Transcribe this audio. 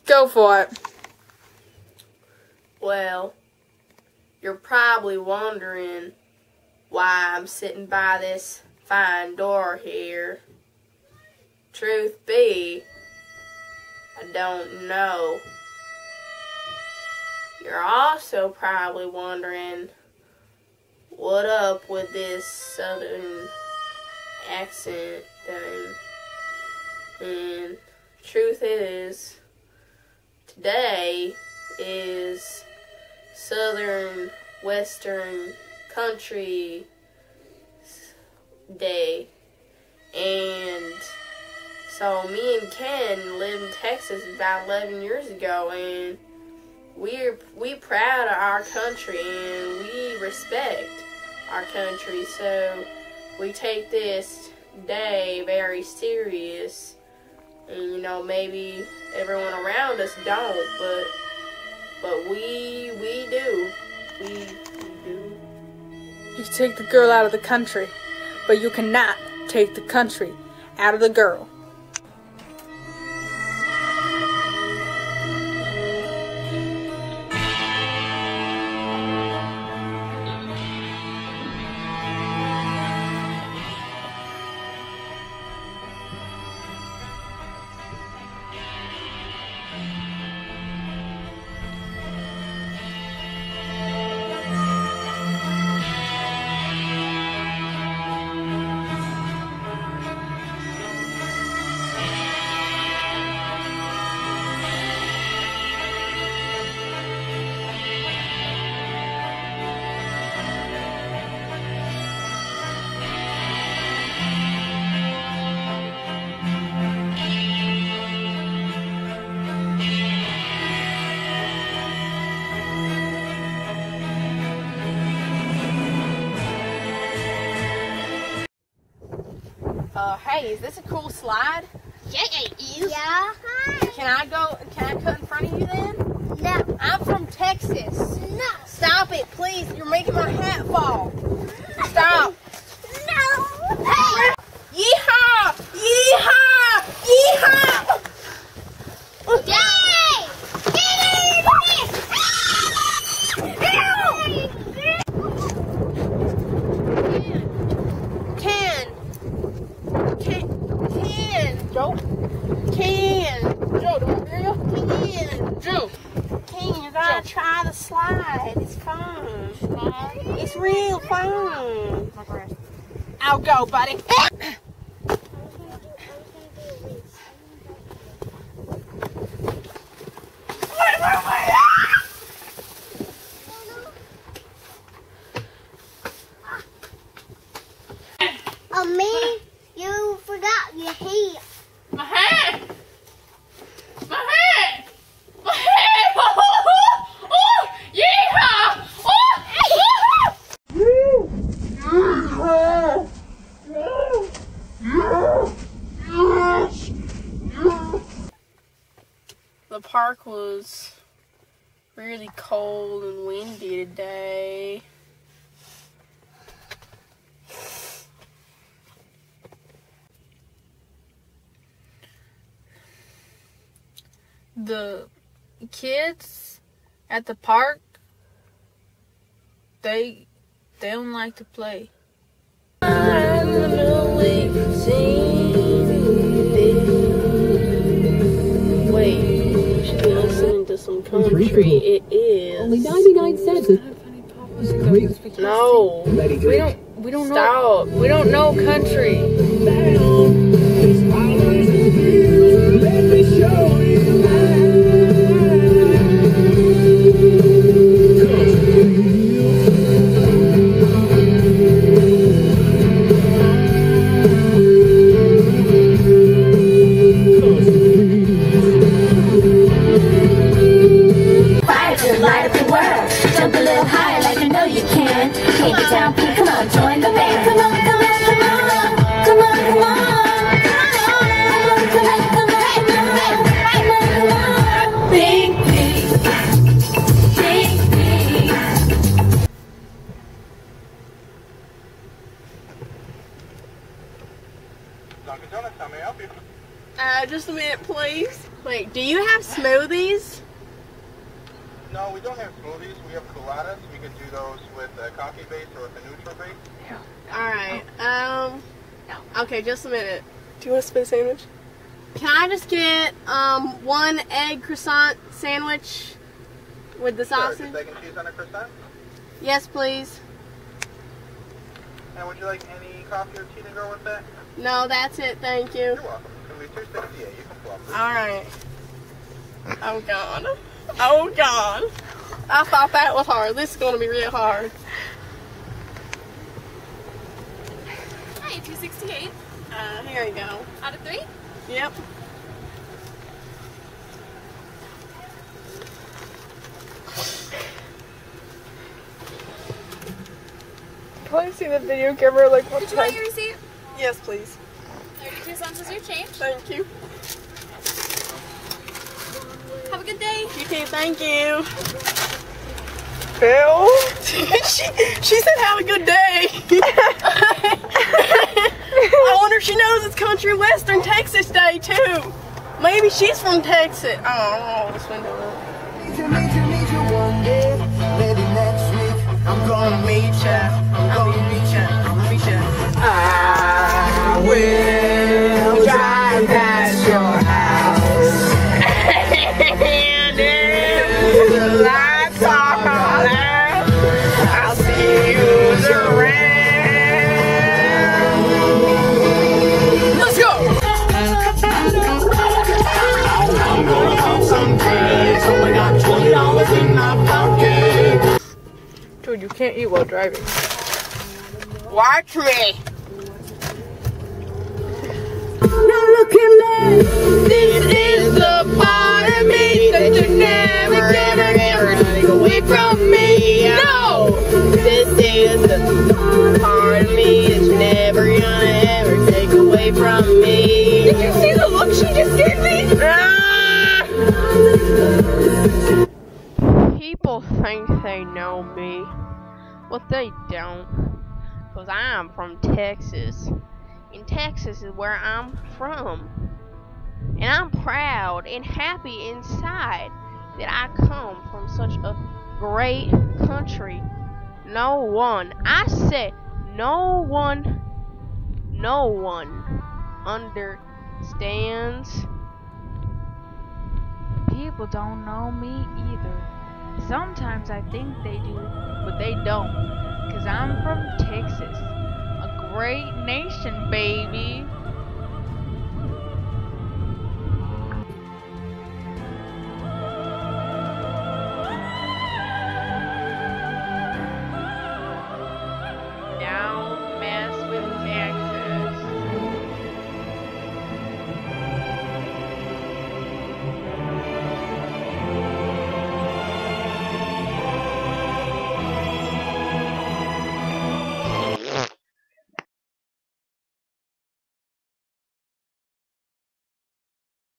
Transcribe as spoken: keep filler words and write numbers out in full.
Go for it. Well, you're probably wondering why I'm sitting by this fine door here. Truth be, I don't know. You're also probably wondering what up with this southern accent thing. And truth is, today is Southern Western Country Day. And so me and Ken lived in Texas about eleven years ago, and we're we proud of our country and we respect our country. So we take this day very serious. And you know, maybe everyone around us don't, but but we we do. We, we do. You take the girl out of the country, but you cannot take the country out of the girl. Uh, hey, is this a cool slide? Yeah, it is. Yeah. Can I go, can I cut in front of you then? No. I'm from Texas. No. Stop it, please. You're making my hat fall. Stop. No. Hey. Yeehaw! Yeehaw! Yeehaw! Yay! Ken. Ken. Ken. Joe. Ken. Joe, do I hear you? Ken. Joe. Ken, you gotta Joe. Try the slide. It's fun. It's real fun. I'll go, buddy. Oh, man, you forgot your hat. My hat! My hat! My hat! Oh, oh, oh, yeehaw! Oh, the park was really cold and windy today. The kids at the park, they they don't like to play. Wait, you should be listening to some country. It is. Only ninety-nine cents. No, we don't. We don't know. Stop. We don't know country. Let me show you. Fire to light up the world. Jump a little higher like I know you can. Take it down, come on, join the band. Come on, come on, come on. Come on, come on. please. Wait, do you have smoothies? No, we don't have smoothies. We have coladas. We can do those with a coffee base or with a neutral base. Alright, um, okay, just a minute. Do you want a spit sandwich? Can I just get, um, one egg croissant sandwich with the Sure, sausage? just egg and cheese on a croissant. Yes, please. And would you like any coffee or tea to go with that? No, that's it, thank you. You're welcome. It's going to be two sixty-eight. You can flop it. Alright. Oh, God. Oh, God. I thought that was hard. This is going to be real hard. Hi, two sixty-eight. Uh, here you go. Out of three? Yep. Can I see the video camera like one Did you want time? your receipt? Yes, please. thirty-two cents is your change. Thank you. Have a good day. You too, thank you. Bill? she, she said have a good day. I wonder if she knows it's Country Western Texas Day too. Maybe she's from Texas. Oh, I don't know this window up. Need you, need you, need you one day, maybe next week. I'm gonna meet ya, I'm gonna meet ya, I'm gonna meet ya. I will drive past your house. And if the lights are out, I'll see who's around. Let's go! I'm gonna pop some tags, so I got twenty dollars in my pocket. Dude, you can't eat while driving. Watch me. Now look at me. This is the part of me that you never, ever, ever take away from me. No! This is the part of me that you never gonna ever take away from me. Did you see the look she just gave me? Ah! People think they know me, but they don't. Cause I'm from Texas. And Texas is where I'm from. And I'm proud and happy inside that I come from such a great country. No one, I said no one, no one understands. People don't know me either. Sometimes I think they do, but they don't. Cause I'm from Texas. A great nation, baby.